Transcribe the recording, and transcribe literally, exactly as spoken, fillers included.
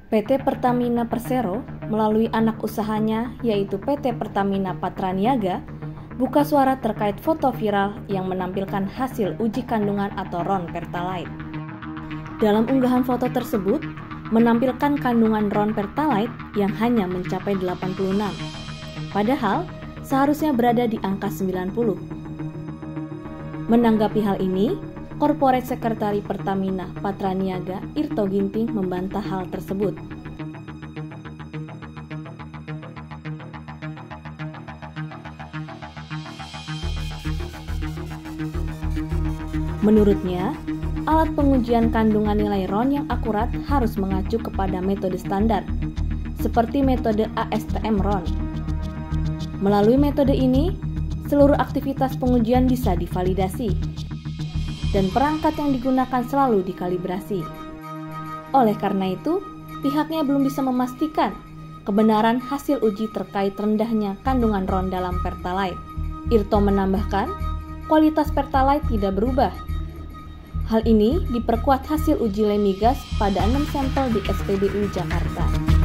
P T Pertamina Persero melalui anak usahanya yaitu P T Pertamina Patraniaga buka suara terkait foto viral yang menampilkan hasil uji kandungan atau R O N Pertalite. Dalam unggahan foto tersebut menampilkan kandungan R O N Pertalite yang hanya mencapai delapan puluh enam, padahal seharusnya berada di angka sembilan puluh. Menanggapi hal ini, Korporat Sekretari Pertamina Patraniaga Irto Ginting membantah hal tersebut. Menurutnya, alat pengujian kandungan nilai R O N yang akurat harus mengacu kepada metode standar, seperti metode A S T M R O N. Melalui metode ini, seluruh aktivitas pengujian bisa divalidasi, dan perangkat yang digunakan selalu dikalibrasi. Oleh karena itu, pihaknya belum bisa memastikan kebenaran hasil uji terkait rendahnya kandungan R O N dalam Pertalite. Irto menambahkan, kualitas Pertalite tidak berubah. Hal ini diperkuat hasil uji lemigas pada enam sampel di S P B U Jakarta.